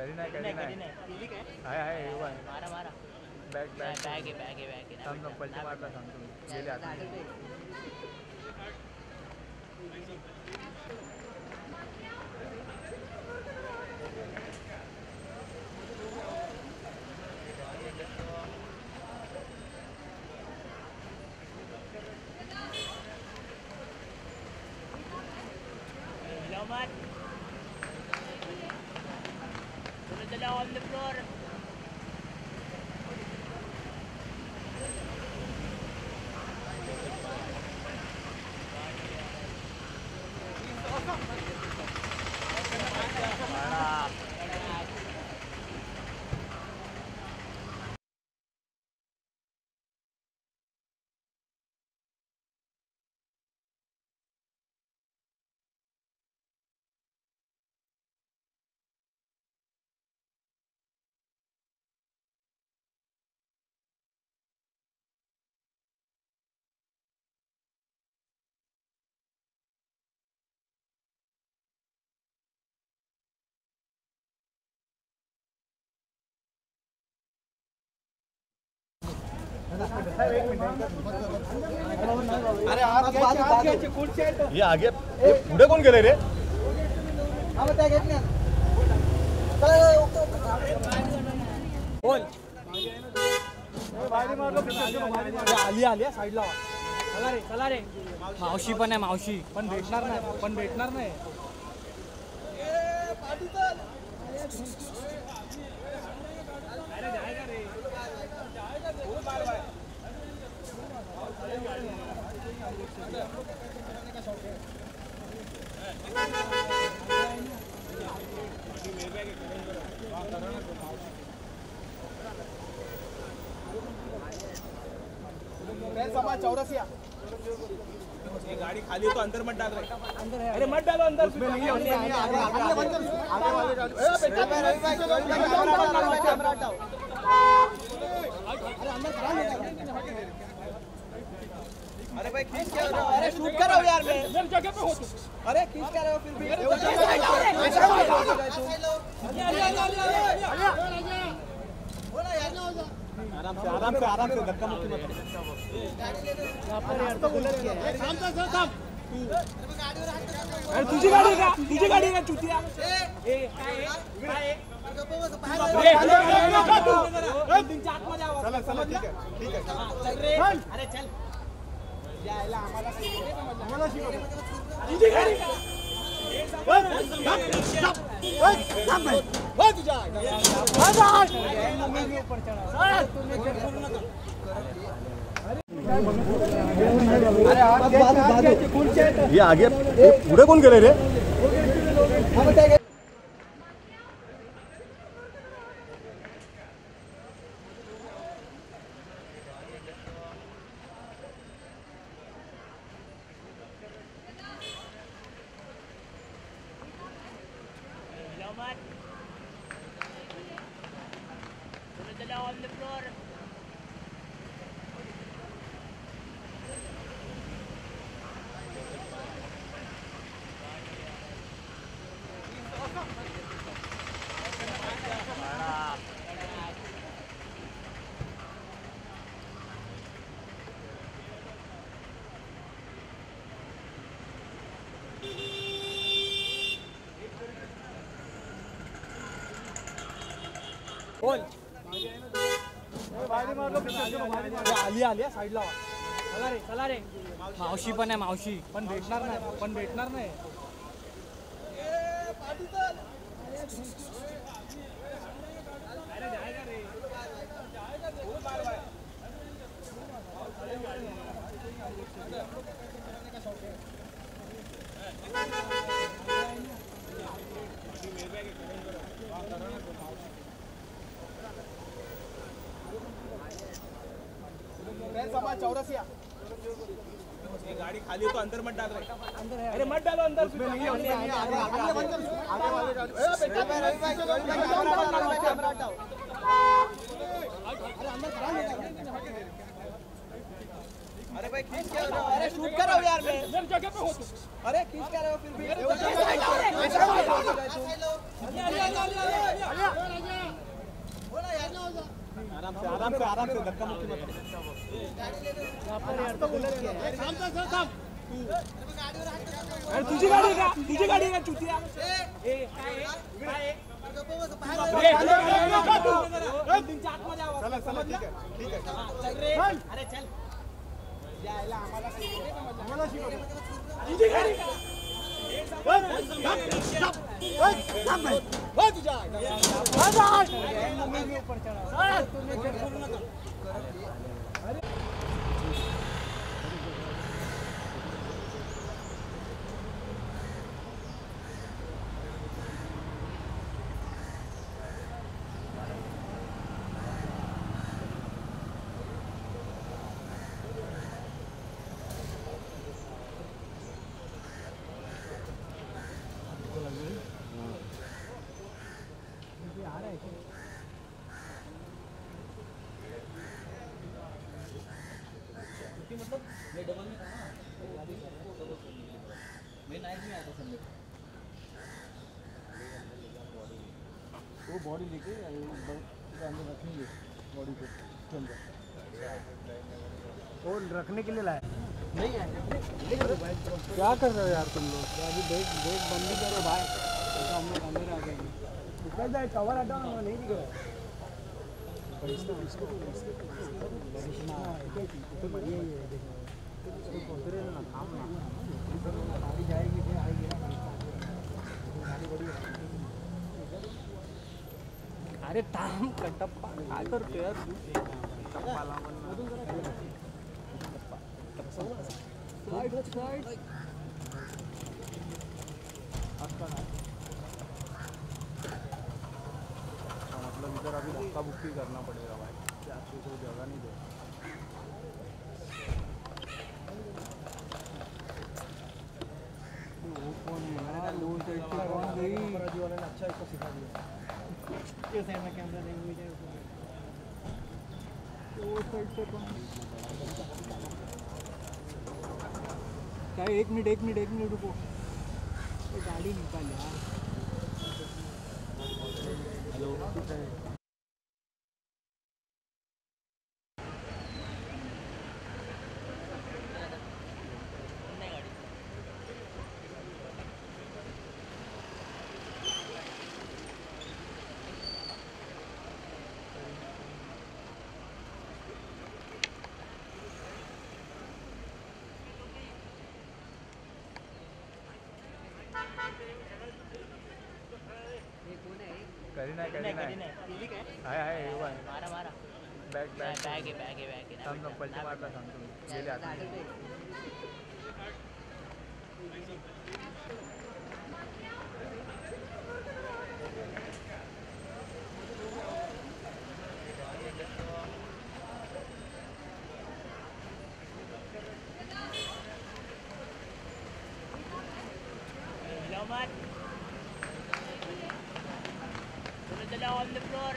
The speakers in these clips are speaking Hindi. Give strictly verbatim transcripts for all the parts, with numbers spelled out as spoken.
करी नाही करी नाही हाय हाय मारा मारा बॅग बॅग बॅग आहे बॅग आहे बॅग आहे थांब पलटी मारला सांगतो गेले आता on the floor. अरे ये आगे पुढे कोण गेले रे आली आली साईडला चला रे चला रे मावशी पण आहे मावशी पण भेटणार नाही पण भेटणार नाही चौरसिया ये गाड़ी खाली है तो अंदर मत डाल रहे अंदर है अरे मत डालो अंदर उसमें नहीं है आगे आगे वाले डालो ए बेटा रवि भाई कैमरा हटाओ अरे अंदर करा अरे भाई खींच के अरे शूट कर रहा हूं यार मैं मेरी जगह पे हो तुम अरे खींच कर रहे हो फिर भी बोला यार आराम से आराम से आराम से धक्का मुक्की मत यहां पर यार तो गलत किया है शाम से शाम अरे तुझी गाड़ी का तुझी गाड़ी का चुतिया ए काय काय बाहेर तीन चार मध्ये आवाज चला चला ठीक है ठीक है चल रे अरे चल यायला आम्हाला शिकव आम्हाला शिकव तुझी गाडी का ये आगे पुढे कोण गेले रे on the floor. बोल आली आली साईडला चला रे चला रे मावशी पण आहे मावशी पण भेटणार नाही पण भेटणार नाही चौरसिया ये गाड़ी खाली है तो अंदर मत डाल रहे अंदर है अरे मत डालो अंदर उसमें नहीं है आगे आगे वाले डालो ए बेटा रवि भाई कैमरा हटाओ अरे अंदर करा अरे भाई खींच के अरे शूट कर रहा हूं यार मैं मेरी जगह पे हो तुम अरे खींच कर रहे हो फिर भी आराम से आराम से आराम से धक्का मुक्की मत अरे तुझी गाडी का तुझी गाडी का चुतिया ए काय चला चला ठीक आहे ठीक आहे चल रे अरे चल यायला आम्हाला आम्हाला शिकव तुझी गाडी का वो बॉडी लेके अंदर रखेंगे बॉडी को वो रखने के लिए लाया नहीं है क्या कर रहे हो यार तुम लोग अभी देख देख बंदी करो भाई तो हम लोग अंदर आ गए निकल जाए कवर हटाओ ना नहीं दिख रहा इसको इसको तो बढ़िया ही है देखो इसको उतरे ना काम ना गाड़ी जाएगी फिर आएगी गाड़ी बड़ी अरे थांब कटप्पा काय करतो यार तू साइड साइड मतलब इधर अभी धक्का बुक्की करना पड़ेगा भाई आपको कोई जगह नहीं दे वो कौन है यार लो साइड पे कौन गई अपराधी वाले ने अच्छा इसको सिखा दिया ये साइड में कैमरा नहीं हुई है वो साइड पे कौन क्या एक मिनट एक मिनट एक मिनट रुको ये गाड़ी निकाल यार हेलो करीना करीना हाय हाय मारा मारा बॅग बॅग बॅग आहे बॅग आहे बॅग आहे थांब ना पलटी मारला सांगतो मी गेले आता on the floor.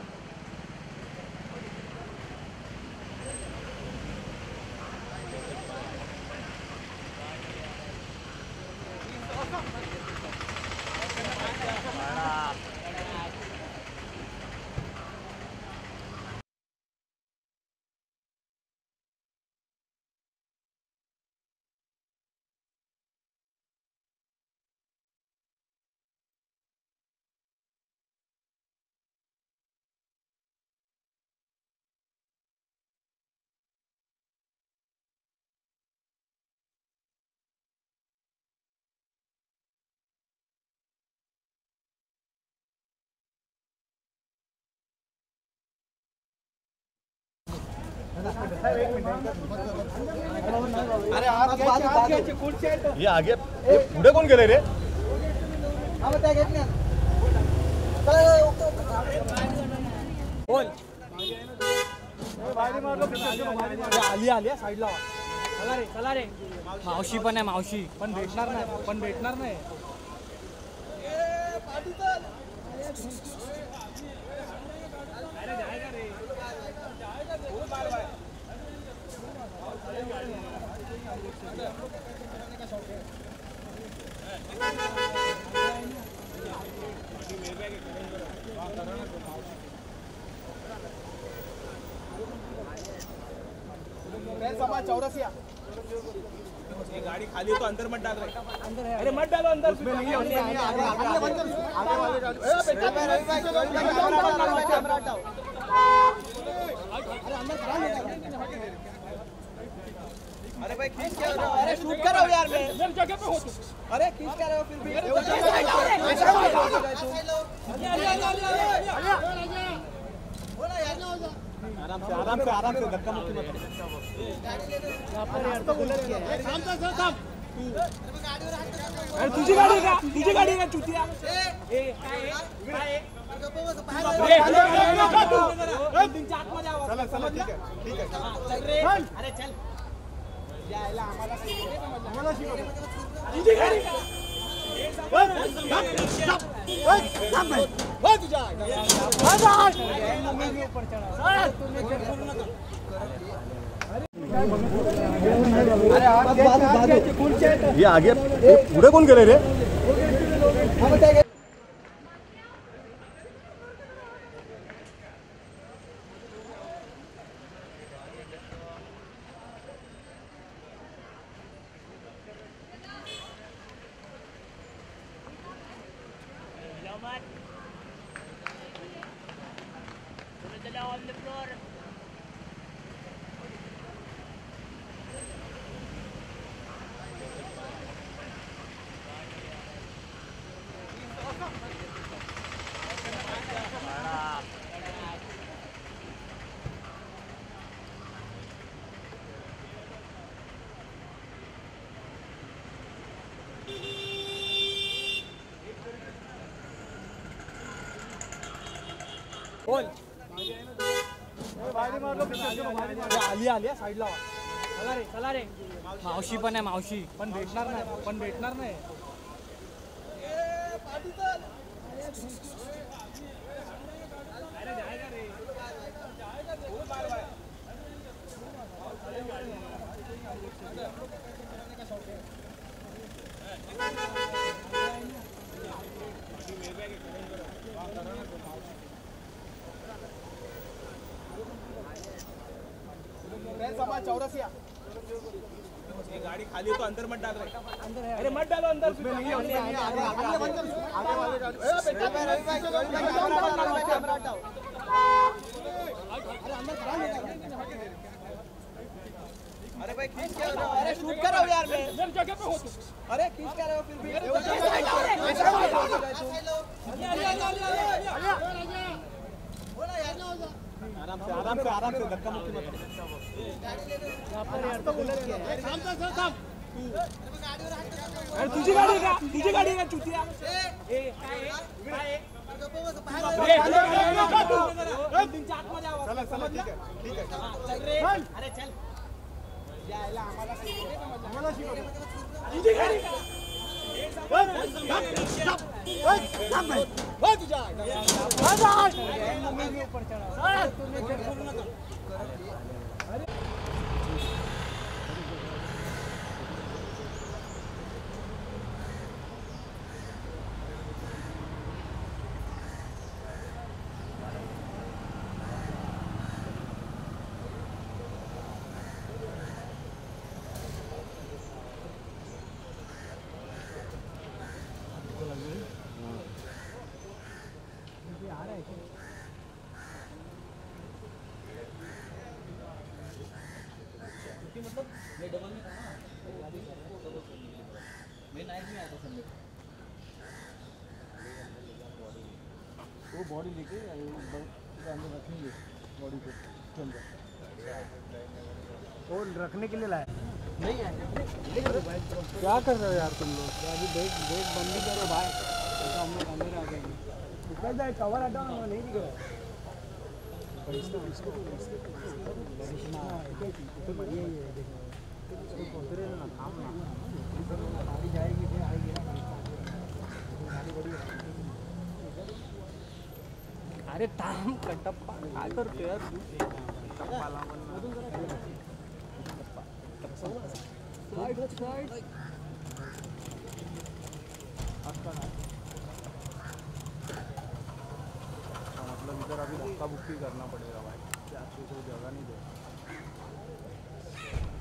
अरे ये आगे पुढे कोण गेले रे बोल आली आली साईडला चला रे चला रे मावशी पण आहे मावशी पण भेटणार नाही पण भेटणार नाही समाज चौरसिया ये गाड़ी खाली है तो अंदर मत डाल रहे अरे मत डालो अंदर उसमें नहीं है आगे वाले डालो ए बेटा रवि भाई कैमरा हटाओ अरे अंदर करा ले अरे भाई खींच के अरे शूट कर रहा हूं यार मैं मेरी जगह पे हो तुम अरे खींच कर रहे हो फिर भी बोला यार आराम से आराम से आराम से धक्का मुक्की मत यहां पर यार तो गलत किया है शाम तक शाम अरे तुझी गाड़ी का तुझी गाडी का चुतिया ए काय काय तीन चार मध्ये आवाज चला चला ठीक है ठीक है चल रे अरे चल यायला आम्हाला आम्हाला शिकव तुझी गाडी का ये आगे पुढे कोण गेले रे Selamat. Sunod on the floor. बोल आली आली साईडला चला रे चला रे मावशी पण आहे मावशी पण भेटणार नाही पण भेटणार नाही समाज चौरसिया ये गाड़ी खाली है तो अंदर मत डाल रहे अरे मत डालो अंदर उसमें नहीं है आगे वाले डालो ए बेटा रवि भाई कैमरा हटाओ अरे अंदर करा ले अरे भाई खींच के अरे शूट कर रहा हूं यार मैं मेरी जगह पे हो तुम अरे खींच कर रहे हो फिर भी बोला यार आराम से आराम से आराम से धक्का मुक्की मत यहां पर यार तो गलत किया है शाम तक शाम अरे तुझी गाडी का तुझी गाडी का चुतिया ए काय काय तीन चार मध्ये आवाज चला चला ठीक है ठीक है चल रे अरे चल यायला आम्हाला आम्हाला शिकव तुझी गाडी का वो बॉडी लेके अंदर रखेंगे बॉडी को वो रखने के लिए लाया नहीं है क्या कर रहे हो यार तुम लोग अभी देख देख बंदी करो भाई तो हम लोग अंदर आ जाएंगे निकल जाए कवर हटाओ ना नहीं दिख रहा इसको इसको ना काम ना गाड़ी जाएगी फिर आएगी गाड़ी बड़ी अरे थांब कटप्पा काय करतो यार तू कटप्पा लावून साइड साइड मतलब इधर अभी धक्का बुक्की करना पड़ेगा भाई क्या आपको कोई जगह नहीं दे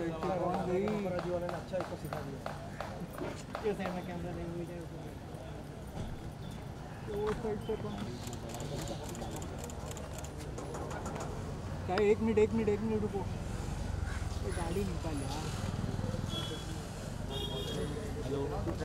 साइड से कौन गई राजू वाले ने अच्छा इसको सिखा दिया ये साइड में कैमरा नहीं हुई है तो वो साइड से कौन क्या एक मिनट एक मिनट एक मिनट रुको गाड़ी निकाल यार